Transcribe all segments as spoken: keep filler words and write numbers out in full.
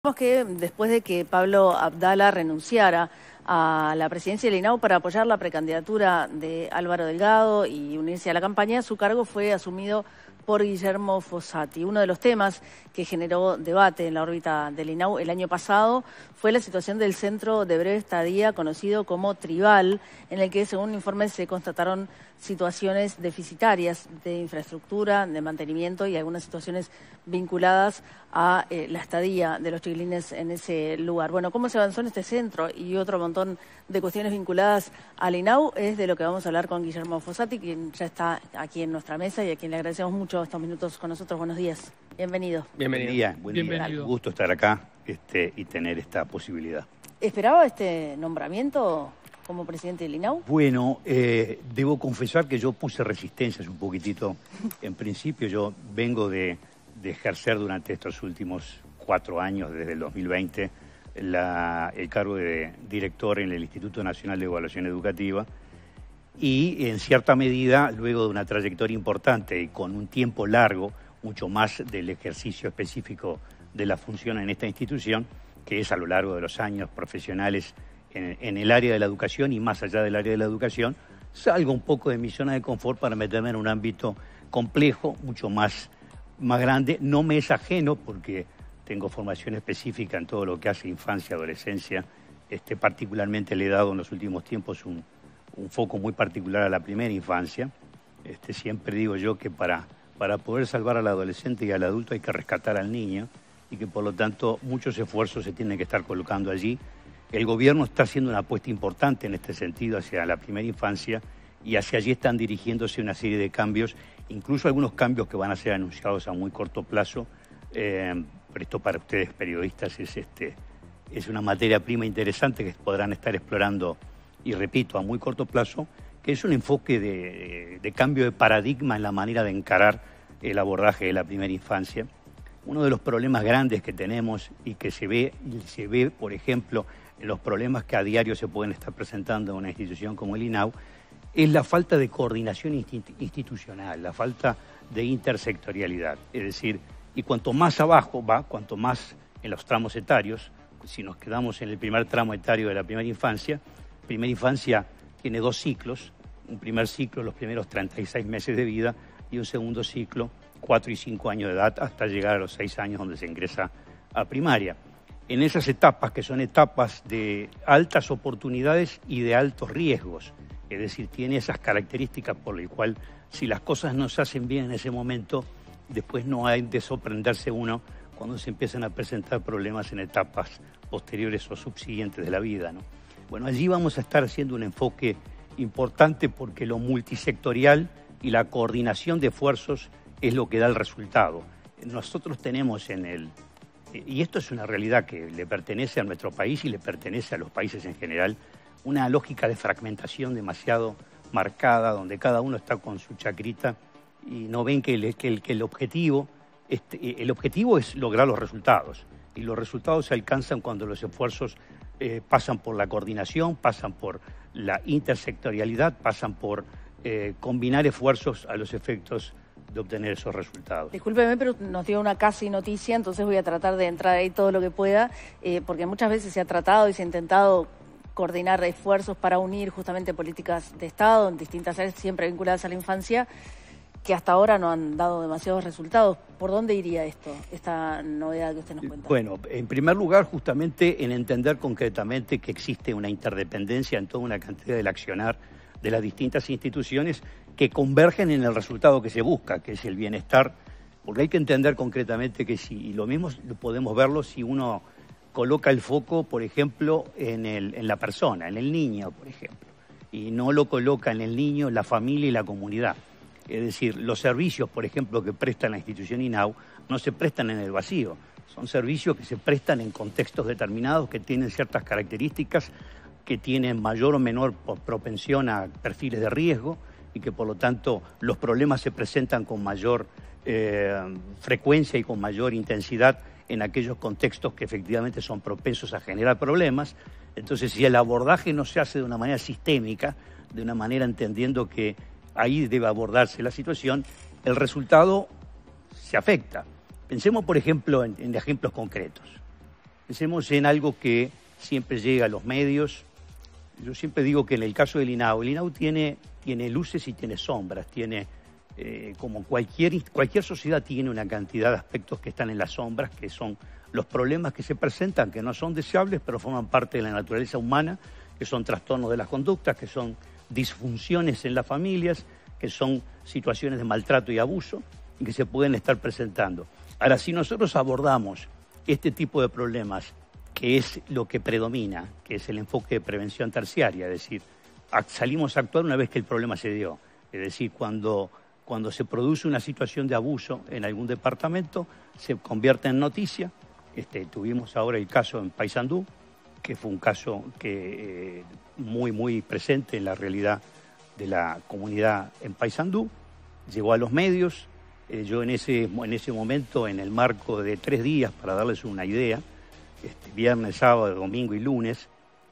Que después de que Pablo Abdala renunciara a la presidencia del INAU para apoyar la precandidatura de Álvaro Delgado y unirse a la campaña, su cargo fue asumido por Guillermo Fossati. Uno de los temas que generó debate en la órbita del INAU el año pasado fue la situación del centro de breve estadía conocido como Tribal, en el que, según informes, se constataron situaciones deficitarias de infraestructura, de mantenimiento y algunas situaciones vinculadas a eh, la estadía de los chiquilines en ese lugar. Bueno, ¿cómo se avanzó en este centro y otro montón de cuestiones vinculadas al INAU? Es de lo que vamos a hablar con Guillermo Fossati, quien ya está aquí en nuestra mesa y a quien le agradecemos mucho estos minutos con nosotros. Buenos días. Bienvenido. Bienvenido. Buen día. Buen Bienvenido. día. Gusto estar acá este, y tener esta posibilidad. ¿Esperaba este nombramiento como presidente del INAU? Bueno, eh, debo confesar que yo puse resistencias un poquitito. En principio yo vengo de, de ejercer durante estos últimos cuatro años, desde el dos mil veinte, la, el cargo de director en el Instituto Nacional de Evaluación Educativa y en cierta medida, luego de una trayectoria importante y con un tiempo largo, mucho más del ejercicio específico de la función en esta institución, que es a lo largo de los años profesionales en, en el área de la educación y más allá del área de la educación, salgo un poco de mi zona de confort para meterme en un ámbito complejo, mucho más, más grande. No me es ajeno porque tengo formación específica en todo lo que hace infancia, adolescencia. Este, particularmente le he dado en los últimos tiempos un, un foco muy particular a la primera infancia. Este, siempre digo yo que para, para poder salvar al adolescente y al adulto hay que rescatar al niño y que por lo tanto muchos esfuerzos se tienen que estar colocando allí. El gobierno está haciendo una apuesta importante en este sentido hacia la primera infancia y hacia allí están dirigiéndose una serie de cambios, incluso algunos cambios que van a ser anunciados a muy corto plazo. Eh, pero esto para ustedes periodistas es, este, es una materia prima interesante que podrán estar explorando, y repito, a muy corto plazo, que es un enfoque de, de cambio de paradigma en la manera de encarar el abordaje de la primera infancia. Uno de los problemas grandes que tenemos y que se ve, se ve, por ejemplo, en los problemas que a diario se pueden estar presentando en una institución como el INAU, es la falta de coordinación institucional, la falta de intersectorialidad. Es decir, y cuanto más abajo va, cuanto más en los tramos etarios, si nos quedamos en el primer tramo etario de la primera infancia, primera infancia tiene dos ciclos, un primer ciclo, los primeros treinta y seis meses de vida, y un segundo ciclo, cuatro y cinco años de edad, hasta llegar a los seis años donde se ingresa a primaria. En esas etapas, que son etapas de altas oportunidades y de altos riesgos, es decir, tiene esas características por las cuales si las cosas no se hacen bien en ese momento, después no hay de sorprenderse uno cuando se empiezan a presentar problemas en etapas posteriores o subsiguientes de la vida, ¿no? Bueno, allí vamos a estar haciendo un enfoque importante porque lo multisectorial y la coordinación de esfuerzos es lo que da el resultado. Nosotros tenemos en el, y esto es una realidad que le pertenece a nuestro país y le pertenece a los países en general, una lógica de fragmentación demasiado marcada, donde cada uno está con su chacrita y no ven que el, que el, que el objetivo, este, el objetivo es lograr los resultados. Y los resultados se alcanzan cuando los esfuerzos eh, pasan por la coordinación, pasan por la intersectorialidad, pasan por eh, combinar esfuerzos a los efectos de obtener esos resultados. Discúlpeme, pero nos dio una casi noticia, entonces voy a tratar de entrar ahí todo lo que pueda, eh, porque muchas veces se ha tratado y se ha intentado coordinar esfuerzos para unir justamente políticas de Estado en distintas áreas, siempre vinculadas a la infancia, que hasta ahora no han dado demasiados resultados. ¿Por dónde iría esto, esta novedad que usted nos cuenta? Bueno, en primer lugar, justamente en entender concretamente que existe una interdependencia en toda una cantidad del accionar de las distintas instituciones que convergen en el resultado que se busca, que es el bienestar, porque hay que entender concretamente que si, y lo mismo podemos verlo si uno coloca el foco, por ejemplo, en, el, en la persona, en el niño, por ejemplo, y no lo coloca en el niño, la familia y la comunidad. Es decir, los servicios, por ejemplo, que presta la institución INAU, no se prestan en el vacío. Son servicios que se prestan en contextos determinados, que tienen ciertas características, que tienen mayor o menor propensión a perfiles de riesgo y que, por lo tanto, los problemas se presentan con mayor eh, frecuencia y con mayor intensidad en aquellos contextos que efectivamente son propensos a generar problemas. Entonces, si el abordaje no se hace de una manera sistémica, de una manera entendiendo que ahí debe abordarse la situación, el resultado se afecta. Pensemos, por ejemplo, en, en ejemplos concretos. Pensemos en algo que siempre llega a los medios. Yo siempre digo que en el caso del INAU, el INAU tiene, tiene luces y tiene sombras, tiene, eh, como cualquier, cualquier sociedad tiene una cantidad de aspectos que están en las sombras, que son los problemas que se presentan, que no son deseables, pero forman parte de la naturaleza humana, que son trastornos de las conductas, que son disfunciones en las familias, que son situaciones de maltrato y abuso, y que se pueden estar presentando. Ahora, si nosotros abordamos este tipo de problemas, que es lo que predomina, que es el enfoque de prevención terciaria, es decir, salimos a actuar una vez que el problema se dio. Es decir, cuando, cuando se produce una situación de abuso en algún departamento, se convierte en noticia. Este, tuvimos ahora el caso en Paysandú, que fue un caso que, eh, muy, muy presente en la realidad de la comunidad en Paysandú. Llegó a los medios. Eh, yo en ese, en ese momento, en el marco de tres días, para darles una idea, Este, viernes, sábado, domingo y lunes,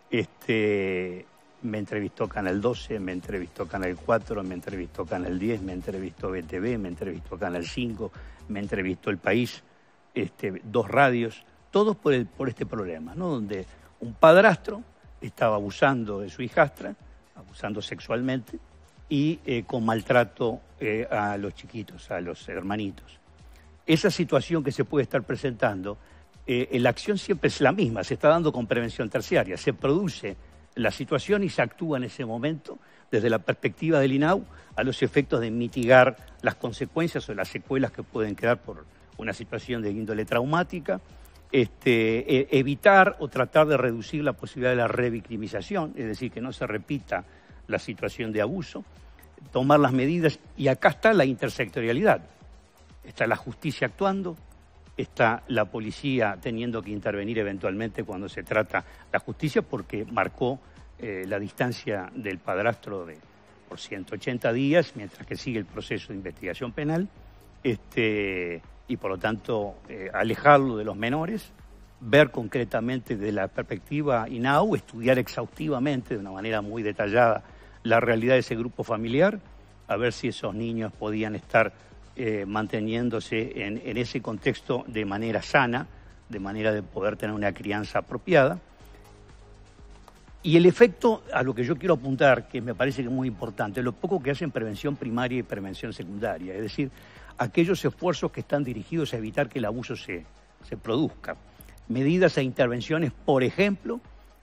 este, me entrevistó Canal doce, me entrevistó Canal cuatro, me entrevistó Canal diez, me entrevistó B T V, me entrevistó Canal cinco, me entrevistó El País, este, dos radios, todos por, el, por este problema, ¿no? Donde un padrastro estaba abusando de su hijastra, abusando sexualmente y eh, con maltrato eh, a los chiquitos, a los hermanitos. Esa situación que se puede estar presentando, Eh, la acción siempre es la misma, se está dando con prevención terciaria. Se produce la situación y se actúa en ese momento desde la perspectiva del INAU a los efectos de mitigar las consecuencias o las secuelas que pueden quedar por una situación de índole traumática, este, eh, evitar o tratar de reducir la posibilidad de la revictimización, es decir, que no se repita la situación de abuso, tomar las medidas, y acá está la intersectorialidad. Está la justicia actuando, está la policía teniendo que intervenir eventualmente cuando se trata la justicia, porque marcó eh, la distancia del padrastro de, por ciento ochenta días, mientras que sigue el proceso de investigación penal, este, y por lo tanto eh, alejarlo de los menores, ver concretamente desde la perspectiva INAU, estudiar exhaustivamente, de una manera muy detallada, la realidad de ese grupo familiar, a ver si esos niños podían estar Eh, manteniéndose en, en ese contexto de manera sana, de manera de poder tener una crianza apropiada. Y el efecto, a lo que yo quiero apuntar, que me parece que es muy importante, lo poco que hacen prevención primaria y prevención secundaria, es decir, aquellos esfuerzos que están dirigidos a evitar que el abuso se, se produzca. Medidas e intervenciones, por ejemplo,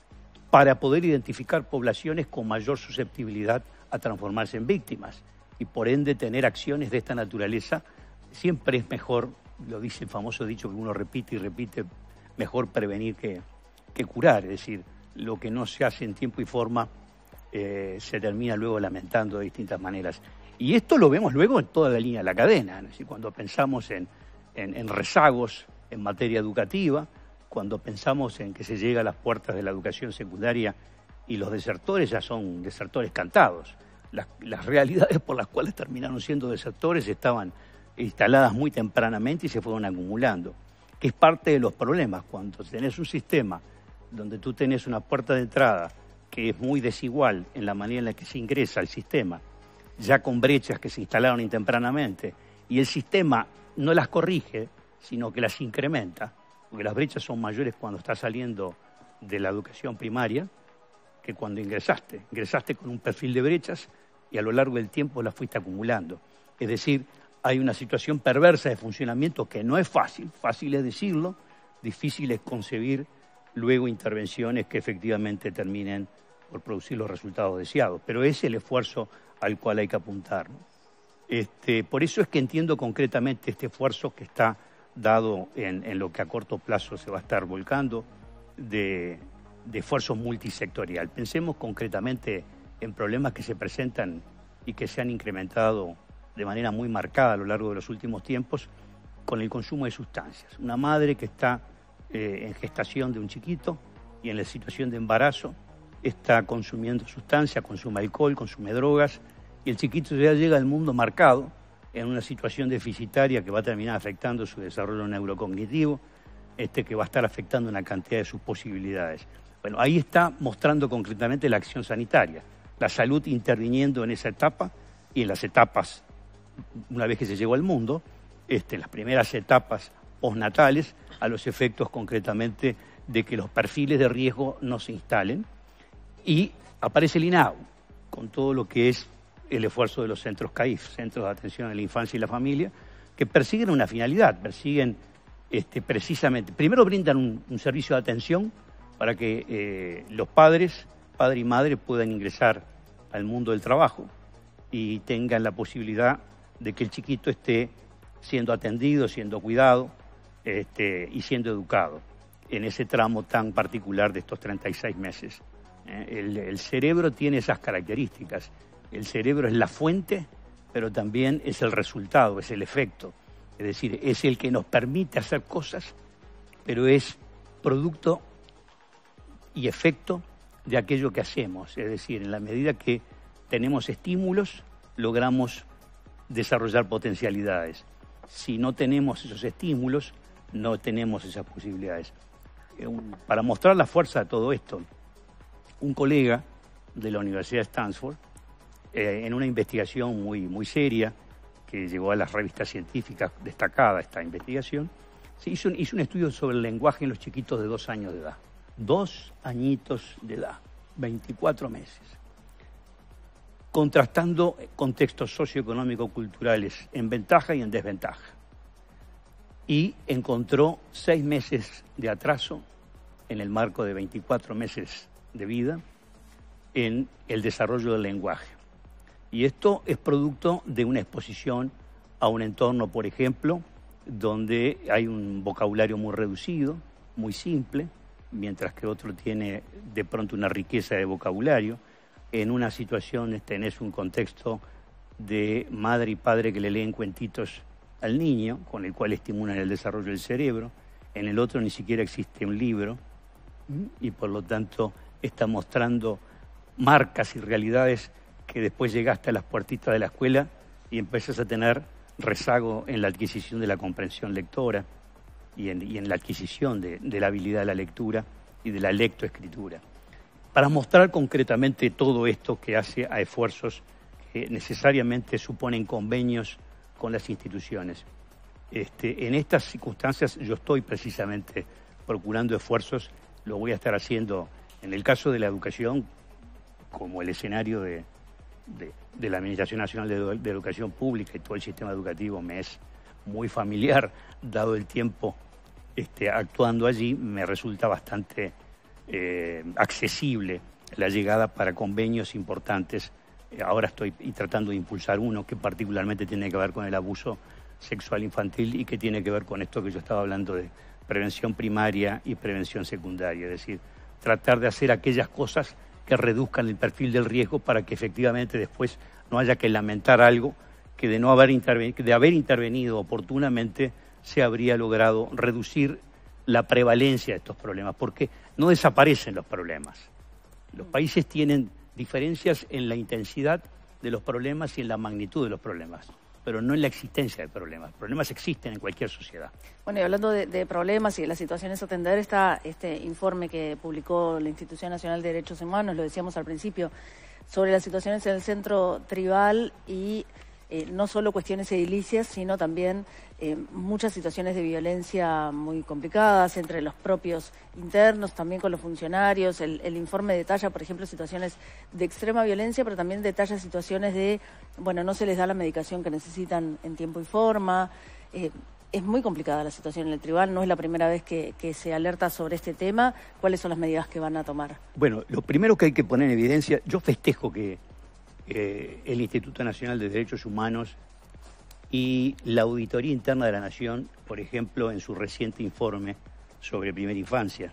para poder identificar poblaciones con mayor susceptibilidad a transformarse en víctimas, y por ende tener acciones de esta naturaleza. Siempre es mejor, lo dice el famoso dicho que uno repite y repite, mejor prevenir que, que curar. Es decir, lo que no se hace en tiempo y forma eh, se termina luego lamentando de distintas maneras. Y esto lo vemos luego en toda la línea de la cadena, es decir, cuando pensamos en, en, en rezagos en materia educativa, cuando pensamos en que se llega a las puertas de la educación secundaria y los desertores ya son desertores cantados. Las, las realidades por las cuales terminaron siendo desertores estaban instaladas muy tempranamente y se fueron acumulando, que es parte de los problemas. Cuando tenés un sistema donde tú tenés una puerta de entrada que es muy desigual en la manera en la que se ingresa al sistema, ya con brechas que se instalaron intempranamente, y el sistema no las corrige, sino que las incrementa, porque las brechas son mayores cuando estás saliendo de la educación primaria que cuando ingresaste. Ingresaste con un perfil de brechas y a lo largo del tiempo las fuiste acumulando. Es decir, hay una situación perversa de funcionamiento que no es fácil, fácil es decirlo, difícil es concebir luego intervenciones que efectivamente terminen por producir los resultados deseados. Pero es el esfuerzo al cual hay que apuntar, ¿no? Este, por eso es que entiendo concretamente este esfuerzo que está dado en, en lo que a corto plazo se va a estar volcando de, de esfuerzo multisectorial. Pensemos concretamente en problemas que se presentan y que se han incrementado de manera muy marcada a lo largo de los últimos tiempos con el consumo de sustancias. Una madre que está eh, en gestación de un chiquito y en la situación de embarazo está consumiendo sustancias, consume alcohol, consume drogas, y el chiquito ya llega al mundo marcado en una situación deficitaria que va a terminar afectando su desarrollo neurocognitivo, este, que va a estar afectando una cantidad de sus posibilidades. Bueno, ahí está mostrando concretamente la acción sanitaria, la salud interviniendo en esa etapa y en las etapas, una vez que se llegó al mundo, este, las primeras etapas postnatales, a los efectos concretamente de que los perfiles de riesgo no se instalen. Y aparece el I N A U, con todo lo que es el esfuerzo de los centros C A I F, Centros de Atención a la Infancia y la Familia, que persiguen una finalidad, persiguen este, precisamente, primero brindan un, un servicio de atención para que eh, los padres, padre y madre, puedan ingresar al mundo del trabajo y tengan la posibilidad de que el chiquito esté siendo atendido, siendo cuidado este, y siendo educado en ese tramo tan particular de estos treinta y seis meses. Eh, el, el cerebro tiene esas características. El cerebro es la fuente, pero también es el resultado, es el efecto. Es decir, es el que nos permite hacer cosas, pero es producto y efecto de aquello que hacemos. Es decir, en la medida que tenemos estímulos, logramos desarrollar potencialidades. Si no tenemos esos estímulos, no tenemos esas posibilidades. Para mostrar la fuerza de todo esto, un colega de la Universidad de Stanford, eh, en una investigación muy, muy seria, que llegó a las revistas científicas, destacada esta investigación, se hizo, hizo un estudio sobre el lenguaje en los chiquitos de dos años de edad. Dos añitos de edad, veinticuatro meses. Contrastando contextos socioeconómico-culturales en ventaja y en desventaja. Y encontró seis meses de atraso en el marco de veinticuatro meses de vida en el desarrollo del lenguaje. Y esto es producto de una exposición a un entorno, por ejemplo, donde hay un vocabulario muy reducido, muy simple, mientras que otro tiene de pronto una riqueza de vocabulario. En una situación tenés un contexto de madre y padre que le leen cuentitos al niño, con el cual estimulan el desarrollo del cerebro. En el otro ni siquiera existe un libro y por lo tanto está mostrando marcas y realidades que después llegaste a las puertitas de la escuela y empezás a tener rezago en la adquisición de la comprensión lectora y en, y en la adquisición de, de la habilidad de la lectura y de la lectoescritura. Para mostrar concretamente todo esto que hace a esfuerzos que necesariamente suponen convenios con las instituciones. Este, en estas circunstancias yo estoy precisamente procurando esfuerzos, lo voy a estar haciendo en el caso de la educación, como el escenario de, de, de la Administración Nacional de, de Educación Pública y todo el sistema educativo me es muy familiar, dado el tiempo este, actuando allí, me resulta bastante eh, accesible la llegada para convenios importantes. Ahora estoy tratando de impulsar uno que particularmente tiene que ver con el abuso sexual infantil y que tiene que ver con esto que yo estaba hablando de prevención primaria y prevención secundaria, es decir, tratar de hacer aquellas cosas que reduzcan el perfil del riesgo para que efectivamente después no haya que lamentar algo que de no haber intervenido, de haber intervenido oportunamente se habría logrado reducir la prevalencia de estos problemas, porque no desaparecen los problemas. Los países tienen diferencias en la intensidad de los problemas y en la magnitud de los problemas, pero no en la existencia de problemas. Problemas existen en cualquier sociedad. Bueno, y hablando de, de problemas y de las situaciones a atender, está este informe que publicó la Institución Nacional de Derechos Humanos, lo decíamos al principio, sobre las situaciones en el centro tribal y eh, no solo cuestiones edilicias, sino también eh, muchas situaciones de violencia muy complicadas entre los propios internos, también con los funcionarios. El, el informe detalla, por ejemplo, situaciones de extrema violencia, pero también detalla situaciones de, bueno, no se les da la medicación que necesitan en tiempo y forma. Eh, es muy complicada la situación en el tribal, no es la primera vez que, que se alerta sobre este tema. ¿Cuáles son las medidas que van a tomar? Bueno, lo primero que hay que poner en evidencia, yo festejo que eh, el Instituto Nacional de Derechos Humanos y la Auditoría Interna de la Nación, por ejemplo, en su reciente informe sobre primera infancia,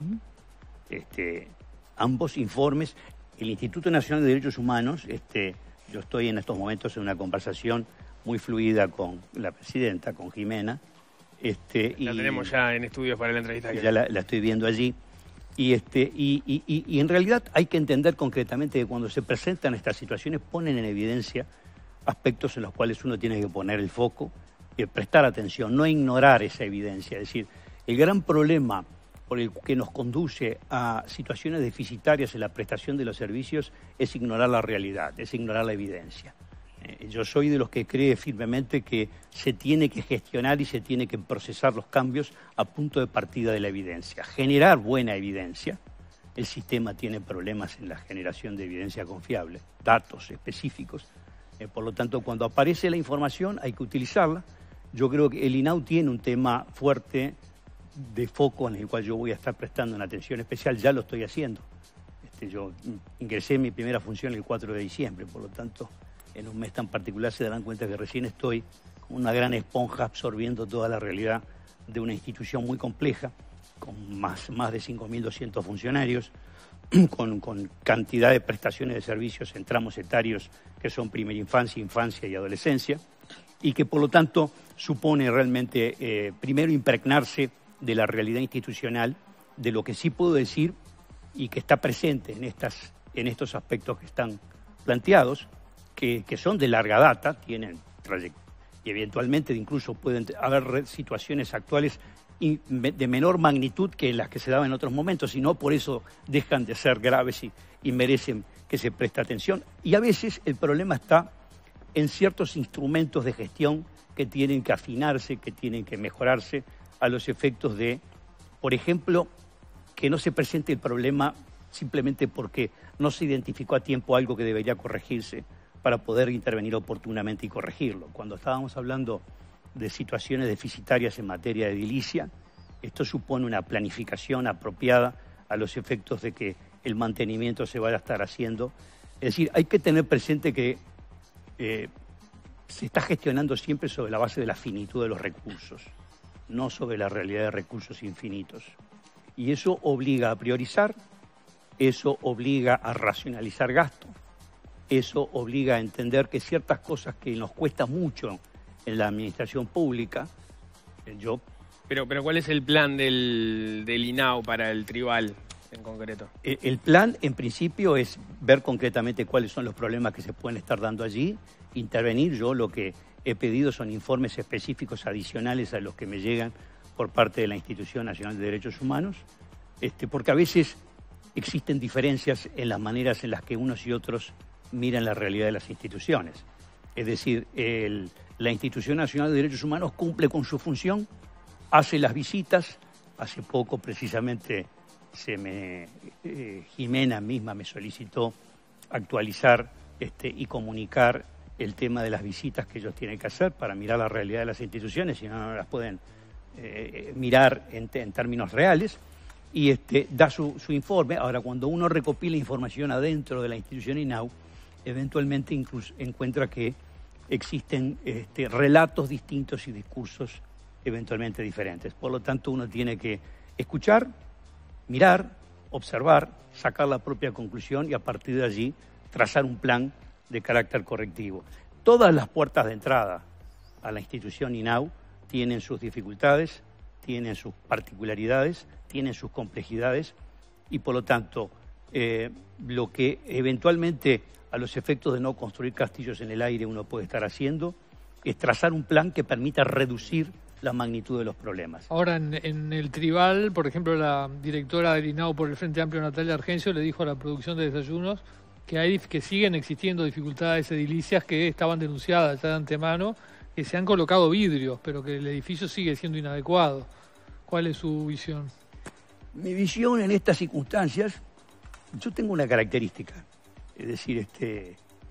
este, ambos informes, el Instituto Nacional de Derechos Humanos, este, yo estoy en estos momentos en una conversación muy fluida con la presidenta, con Jimena. Este, la y tenemos ya en estudios para la entrevista. Ya la, la estoy viendo allí. Y, este, y, y, y, y en realidad hay que entender concretamente que cuando se presentan estas situaciones ponen en evidencia aspectos en los cuales uno tiene que poner el foco, y prestar atención, no ignorar esa evidencia. Es decir, el gran problema por el que nos conduce a situaciones deficitarias en la prestación de los servicios es ignorar la realidad, es ignorar la evidencia. Eh, yo soy de los que cree firmemente que se tiene que gestionar y se tiene que procesar los cambios a punto de partida de la evidencia. Generar buena evidencia. El sistema tiene problemas en la generación de evidencia confiable, datos específicos. Eh, por lo tanto, cuando aparece la información hay que utilizarla. Yo creo que el INAU tiene un tema fuerte de foco en el cual yo voy a estar prestando una atención especial. Ya lo estoy haciendo. Este, yo ingresé en mi primera función el cuatro de diciembre, por lo tanto, en un mes tan particular se darán cuenta que recién estoy como una gran esponja absorbiendo toda la realidad de una institución muy compleja, con más, más de cinco mil doscientos funcionarios, con, con cantidad de prestaciones de servicios en tramos etarios que son primera infancia, infancia y adolescencia, y que por lo tanto supone realmente, eh, primero, impregnarse de la realidad institucional, de lo que sí puedo decir y que está presente en, estas, en estos aspectos que están planteados, que, que son de larga data, tienen trayectoria, y eventualmente incluso pueden haber situaciones actuales de menor magnitud que las que se daban en otros momentos, y no por eso dejan de ser graves y, y merecen que se preste atención. Y a veces el problema está en ciertos instrumentos de gestión que tienen que afinarse, que tienen que mejorarse a los efectos de, por ejemplo, que no se presente el problema simplemente porque no se identificó a tiempo algo que debería corregirse para poder intervenir oportunamente y corregirlo. Cuando estábamos hablando de situaciones deficitarias en materia de edilicia, esto supone una planificación apropiada a los efectos de que el mantenimiento se vaya a estar haciendo. Es decir, hay que tener presente que eh, se está gestionando siempre sobre la base de la finitud de los recursos, no sobre la realidad de recursos infinitos. Y eso obliga a priorizar, eso obliga a racionalizar gasto, eso obliga a entender que ciertas cosas que nos cuesta mucho en la administración pública, yo... Pero, pero ¿cuál es el plan del, del INAU para el tribal en concreto? El, el plan, en principio, es ver concretamente cuáles son los problemas que se pueden estar dando allí, intervenir. Yo lo que he pedido son informes específicos adicionales a los que me llegan por parte de la Institución Nacional de Derechos Humanos, este, porque a veces existen diferencias en las maneras en las que unos y otros miran la realidad de las instituciones. Es decir, el... la Institución Nacional de Derechos Humanos cumple con su función, hace las visitas. Hace poco, precisamente, se me, eh, Jimena misma me solicitó actualizar este, y comunicar el tema de las visitas que ellos tienen que hacer para mirar la realidad de las instituciones, si no, no las pueden eh, mirar en, en términos reales, y este, da su, su informe. Ahora, cuando uno recopila información adentro de la institución INAU, eventualmente incluso encuentra que existen este, relatos distintos y discursos eventualmente diferentes. Por lo tanto, uno tiene que escuchar, mirar, observar, sacar la propia conclusión y a partir de allí trazar un plan de carácter correctivo. Todas las puertas de entrada a la institución INAU tienen sus dificultades, tienen sus particularidades, tienen sus complejidades y por lo tanto eh, lo que eventualmente a los efectos de no construir castillos en el aire uno puede estar haciendo es trazar un plan que permita reducir la magnitud de los problemas. Ahora, en, en el tribal, por ejemplo, la directora del INAU por el Frente Amplio, Natalia Argencio, le dijo a la producción de desayunos que hay que siguen existiendo dificultades edilicias que estaban denunciadas ya de antemano, que se han colocado vidrios, pero que el edificio sigue siendo inadecuado. ¿Cuál es su visión? Mi visión en estas circunstancias, yo tengo una característica, es decir, este,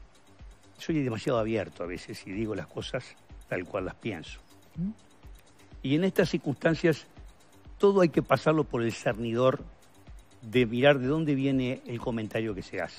soy demasiado abierto a veces y digo las cosas tal cual las pienso. ¿Mm? Y en estas circunstancias todo hay que pasarlo por el cernidor de mirar de dónde viene el comentario que se hace.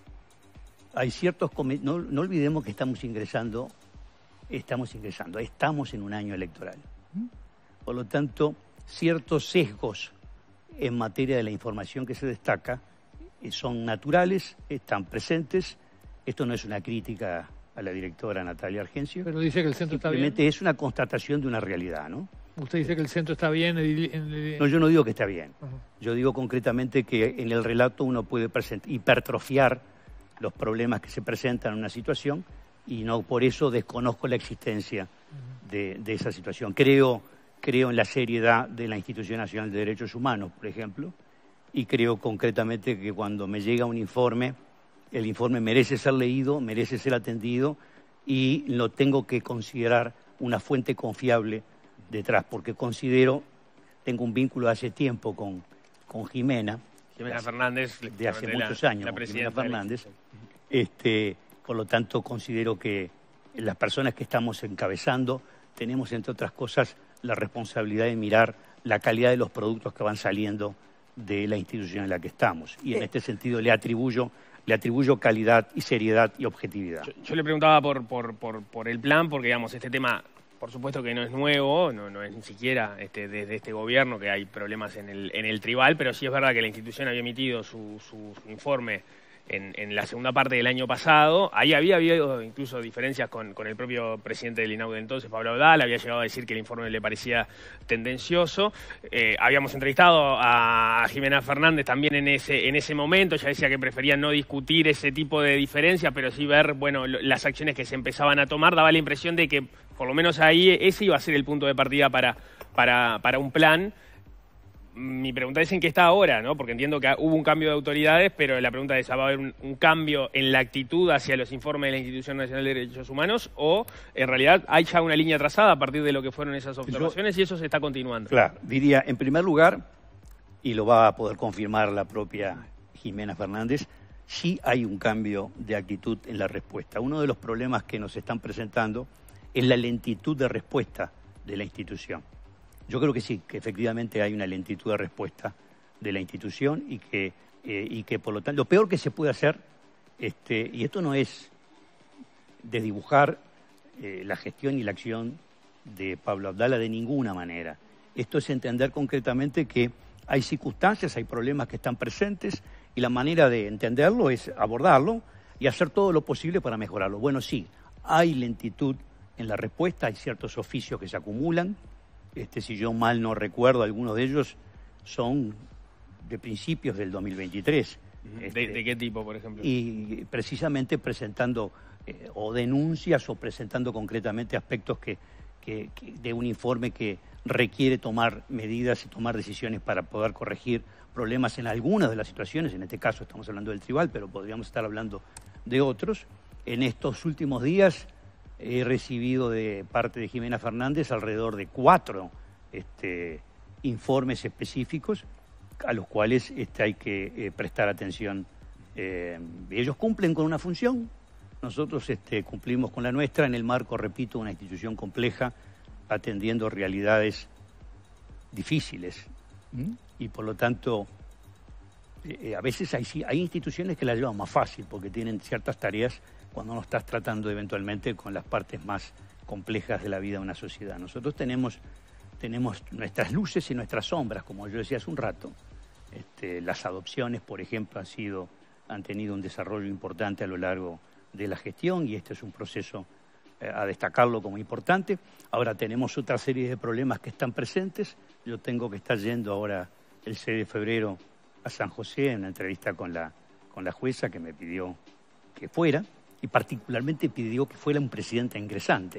Hay ciertos no, no olvidemos que estamos ingresando, estamos ingresando, estamos en un año electoral. Por lo tanto, ciertos sesgos en materia de la información que se destaca eh, son naturales, están presentes. Esto no es una crítica a la directora Natalia Argencio. Pero dice que el centro está bien. Simplemente es una constatación de una realidad, ¿no? Usted dice que el centro está bien. En, en... No, yo no digo que está bien. Uh-huh. Yo digo concretamente que en el relato uno puede hipertrofiar los problemas que se presentan en una situación y no por eso desconozco la existencia uh-huh. de, de esa situación. Creo, creo en la seriedad de la Institución Nacional de Derechos Humanos, por ejemplo, y creo concretamente que cuando me llega un informe, el informe merece ser leído, merece ser atendido y lo tengo que considerar una fuente confiable detrás, porque considero, tengo un vínculo hace tiempo con, con Jimena, Jimena Fernández, de hace la, muchos años, la con Jimena presidenta Fernández, este, por lo tanto considero que las personas que estamos encabezando tenemos, entre otras cosas, la responsabilidad de mirar la calidad de los productos que van saliendo de la institución en la que estamos. Y en este sentido le atribuyo, le atribuyo calidad y seriedad y objetividad. Yo, yo le preguntaba por, por, por, por el plan, porque digamos, este tema, por supuesto que no es nuevo, no, no es ni siquiera este, desde este gobierno que hay problemas en el, en el tribal, pero sí es verdad que la institución había emitido su, su, su informe En, en la segunda parte del año pasado. Ahí había habido incluso diferencias con, con el propio presidente del INAU de entonces, Pablo Abdala, había llegado a decir que el informe le parecía tendencioso. Eh, habíamos entrevistado a Jimena Fernández también en ese, en ese momento, ella decía que prefería no discutir ese tipo de diferencias, pero sí ver, bueno, lo, las acciones que se empezaban a tomar. Daba la impresión de que, por lo menos ahí, ese iba a ser el punto de partida para, para, para un plan. Mi pregunta es en qué está ahora, ¿no? Porque entiendo que hubo un cambio de autoridades, pero la pregunta es, ¿va a haber un, un cambio en la actitud hacia los informes de la Institución Nacional de Derechos Humanos o, en realidad, hay ya una línea trazada a partir de lo que fueron esas observaciones Yo, y eso se está continuando? Claro, diría, en primer lugar, y lo va a poder confirmar la propia Jimena Fernández, sí hay un cambio de actitud en la respuesta. Uno de los problemas que nos están presentando es la lentitud de respuesta de la institución. Yo creo que sí, que efectivamente hay una lentitud de respuesta de la institución y que, eh, y que por lo tanto, lo peor que se puede hacer, este, y esto no es desdibujar eh, la gestión y la acción de Pablo Abdala de ninguna manera. Esto es entender concretamente que hay circunstancias, hay problemas que están presentes y la manera de entenderlo es abordarlo y hacer todo lo posible para mejorarlo. Bueno, sí, hay lentitud en la respuesta, hay ciertos oficios que se acumulan. Este, si yo mal no recuerdo, algunos de ellos son de principios del dos mil veintitrés. ¿De, este, ¿De qué tipo, por ejemplo? Y precisamente presentando eh, o denuncias o presentando concretamente aspectos que, que, que de un informe que requiere tomar medidas y tomar decisiones para poder corregir problemas en algunas de las situaciones. En este caso estamos hablando del tribal, pero podríamos estar hablando de otros. En estos últimos días he recibido de parte de Jimena Fernández alrededor de cuatro este, informes específicos a los cuales este, hay que eh, prestar atención. Eh, ellos cumplen con una función, nosotros este, cumplimos con la nuestra en el marco, repito, de una institución compleja, atendiendo realidades difíciles. ¿Mm? Y por lo tanto, eh, a veces hay, hay instituciones que la llevan más fácil porque tienen ciertas tareas cuando no estás tratando eventualmente con las partes más complejas de la vida de una sociedad. Nosotros tenemos, tenemos nuestras luces y nuestras sombras, como yo decía hace un rato. Este, las adopciones, por ejemplo, han, sido, han tenido un desarrollo importante a lo largo de la gestión y este es un proceso eh, a destacarlo como importante. Ahora tenemos otra serie de problemas que están presentes. Yo tengo que estar yendo ahora el seis de febrero a San José en una entrevista con la, con la jueza que me pidió que fuera. Y particularmente pidió que fuera un presidente ingresante,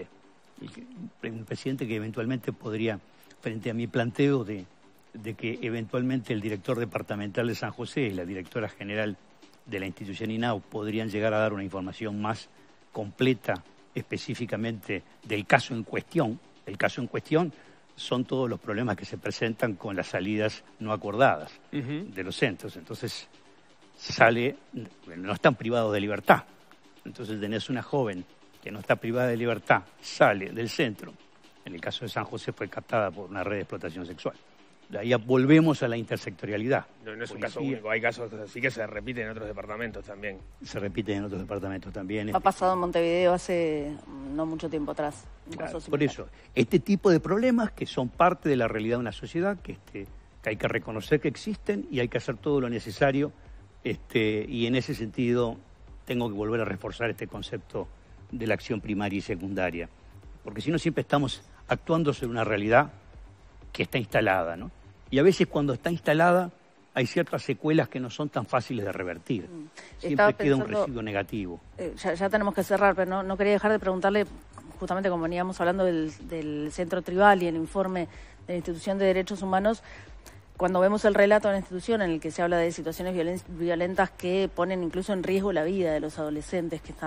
un presidente que eventualmente podría, frente a mi planteo de, de que eventualmente el director departamental de San José y la directora general de la institución INAU podrían llegar a dar una información más completa específicamente del caso en cuestión. El caso en cuestión son todos los problemas que se presentan con las salidas no acordadas uh-huh. de los centros. Entonces sale, no están privados de libertad. Entonces tenés una joven que no está privada de libertad, sale del centro. En el caso de San José fue captada por una red de explotación sexual. De ahí volvemos a la intersectorialidad. No, no es un caso único, hay casos así que se repiten en otros departamentos también. Se repiten en otros departamentos también. Ha pasado en Montevideo hace no mucho tiempo atrás. Claro, por eso, este tipo de problemas que son parte de la realidad de una sociedad, que, este, que hay que reconocer que existen y hay que hacer todo lo necesario. Este, y en ese sentido tengo que volver a reforzar este concepto de la acción primaria y secundaria. Porque si no siempre estamos actuando sobre una realidad que está instalada, ¿no? Y a veces cuando está instalada hay ciertas secuelas que no son tan fáciles de revertir. Siempre Estaba queda pensando, un residuo negativo. Eh, ya, ya tenemos que cerrar, pero no, no quería dejar de preguntarle, justamente como veníamos hablando del, del Centro Tribal y el informe de la Institución de Derechos Humanos, cuando vemos el relato de la institución en el que se habla de situaciones violen violentas que ponen incluso en riesgo la vida de los adolescentes que están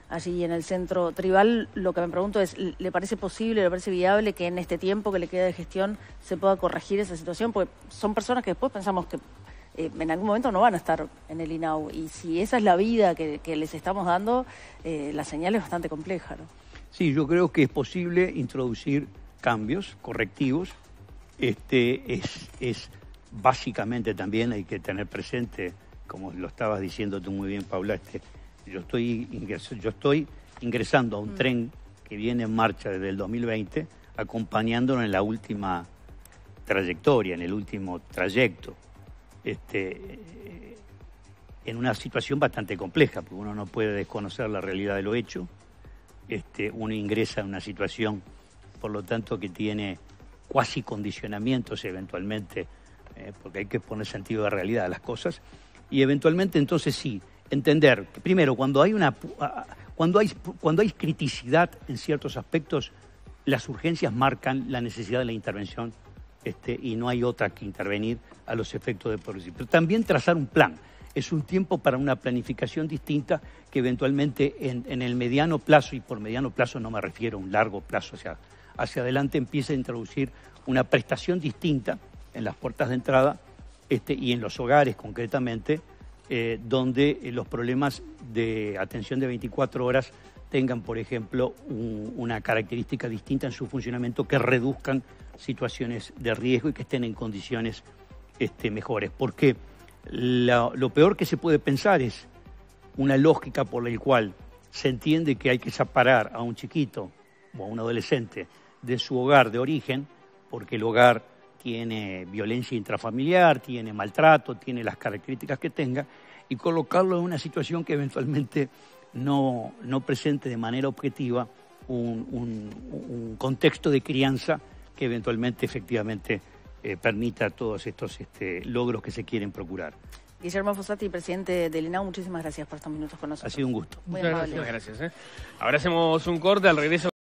allí en el centro tribal. Lo que me pregunto es, ¿le parece posible, le parece viable que en este tiempo que le queda de gestión se pueda corregir esa situación? Porque son personas que después pensamos que eh, en algún momento no van a estar en el I N A U, y si esa es la vida que, que les estamos dando, eh, la señal es bastante compleja, ¿no? Sí, yo creo que es posible introducir cambios correctivos. Este es, es básicamente también hay que tener presente, como lo estabas diciendo tú muy bien, Paula, este, yo estoy ingres, yo estoy ingresando a un mm. tren que viene en marcha desde el dos mil veinte, acompañándonos en la última trayectoria, en el último trayecto, este, en una situación bastante compleja, porque uno no puede desconocer la realidad de lo hecho. Este, uno ingresa en una situación, por lo tanto, que tiene cuasi condicionamientos eventualmente, eh, porque hay que poner sentido de realidad a las cosas, y eventualmente entonces sí, entender que primero, cuando hay una cuando hay, cuando hay criticidad en ciertos aspectos, las urgencias marcan la necesidad de la intervención, este, y no hay otra que intervenir a los efectos de producir. Pero también trazar un plan. Es un tiempo para una planificación distinta que eventualmente en, en el mediano plazo, y por mediano plazo no me refiero a un largo plazo hacia, hacia adelante, empiece a introducir una prestación distinta en las puertas de entrada este, y en los hogares concretamente, eh, donde los problemas de atención de veinticuatro horas tengan, por ejemplo, un, una característica distinta en su funcionamiento, que reduzcan situaciones de riesgo y que estén en condiciones este, mejores. Porque La, lo peor que se puede pensar es una lógica por la cual se entiende que hay que separar a un chiquito o a un adolescente de su hogar de origen, porque el hogar tiene violencia intrafamiliar, tiene maltrato, tiene las características que tenga, y colocarlo en una situación que eventualmente no, no presente de manera objetiva un, un, un contexto de crianza que eventualmente efectivamente Eh, permita todos estos este, logros que se quieren procurar. Guillermo Fossati, presidente del I N A U, muchísimas gracias por estos minutos con nosotros. Ha sido un gusto. Muy Muchas amable. Muchas gracias. ¿eh? Ahora hacemos un corte, al regreso.